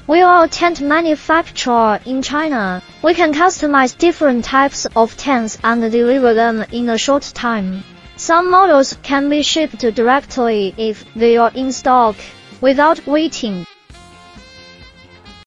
We are a tent manufacturer in China. We can customize different types of tents and deliver them in a short time. Some models can be shipped directly if they are in stock, without waiting.